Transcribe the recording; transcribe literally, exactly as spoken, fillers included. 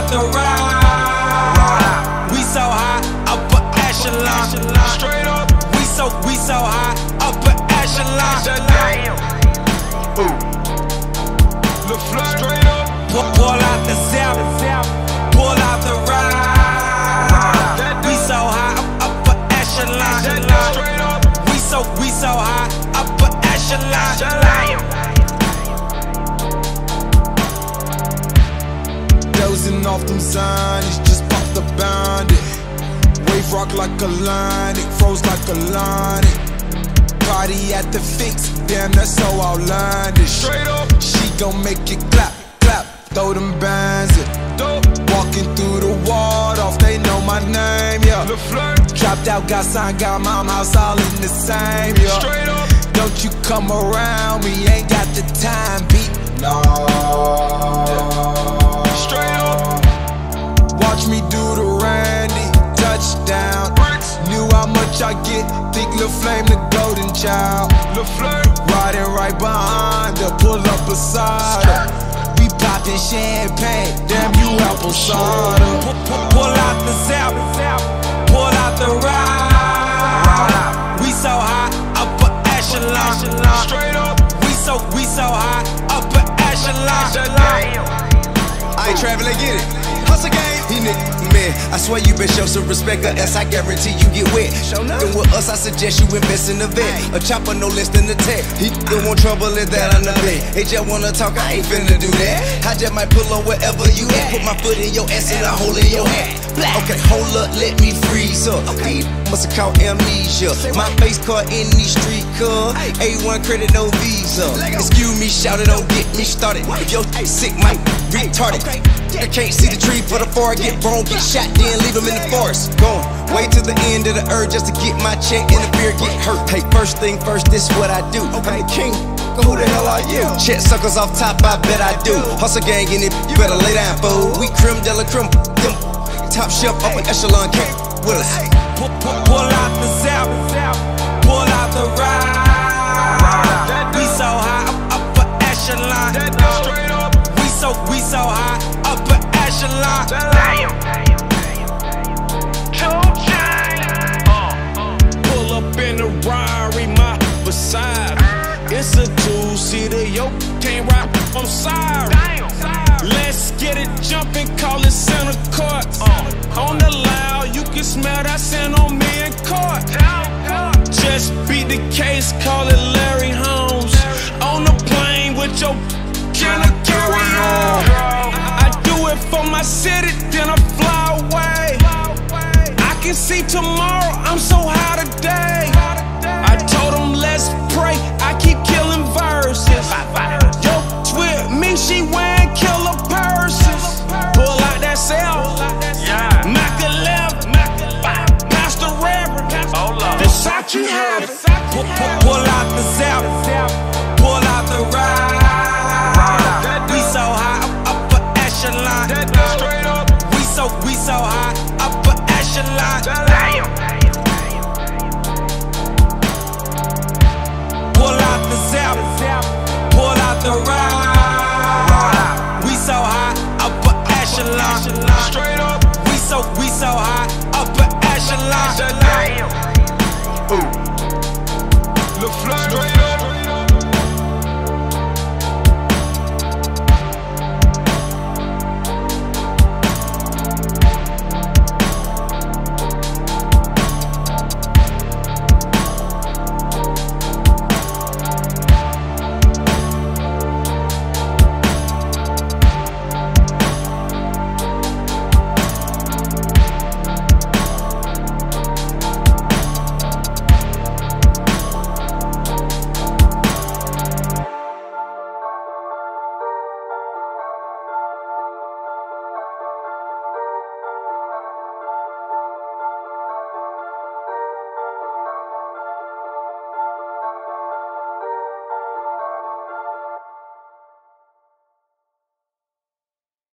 the ride. We so high, upper echelon. Straight up. We so, we so high, upper echelon. Le Fleur. Straight up. Pull, pull out the zap, pull out the ride. We so high, upper echelon. Straight up. We so, we so high, upper echelon. Dozing off them signs, just pop the bandit. Wave rock like a line, it froze like a line. Party at the Fix, damn that's so outlandish. Straight up, she gon' make it clap, clap, throw them bands in. Walking through the ward off, they know my name, yeah. Le Fleur. Dropped out, got signed, got mom house all in the same, yeah. Straight up, don't you come around me, ain't got the time, beat, no. Straight up, watch me do the Randy, touchdown. Knew how much I get, think Lil Flame the golden child. Le Fleur, riding right behind her, pull up beside her. We poppin' champagne, damn you apple cider. Pull, pull, pull out the zap, pull out the ride. We so high, upper echelon. Straight up, we so, we so high, upper echelon. I ain't traveling, get it. Hustle gang. He nigga, man, I swear you been show some respect, or else I guarantee you get wet. Then with us, I suggest you invest in the vet. A chopper no less than the tech. He don't want trouble, is that on the bed. They just wanna talk, I ain't finna do that. I just might pull up wherever you at. Put my foot in your ass and a hole in your hat. Okay, hold up, let me freeze up. These must have caught amnesia. My face caught in these street cuz A one credit, no visa. Excuse me, shout it, don't get me started. If your sick, might retarded. I can't see the tree for the forest. Get wrong, get shot, then leave him in the forest. Going way to the end of the earth just to get my check and the beer get hurt. Hey, first thing first, this what I do. Okay, king, who the hell are you? Check suckers off top, I bet I do. Hustle gang in it, you better lay down, fool. We creme de la creme, them top shelf up an echelon cake with us. Pull, pull, pull out the zap, pull out the ride. We so high, upper echelon. Straight up, we so, we so high, upper echelon. Pull up in the Rari, my beside. It's a two-seater, yo, can't ride, I'm sorry. Let's get it jumping, call it center court. On the loud, you can smell that scent on me in court. Just beat the case, call it Larry Holmes. On the plane with your can I carry on? I do it for my city, then I fly away. I can see tomorrow, I'm so high today. I told them let's pray, I keep killing verses. Yo, with me, she wearing killer purses. Pull out that cell, Mac a left, Pastor Reverend. Versace have it. Pull, pull, pull out the zap, pull out the ride. We so high, upper echelon. Straight up, we so, we so high, upper echelon. Pull out the zap, pull out the ride. We so high, upper echelon. Straight up, we so, we so high, upper echelon. Ooh.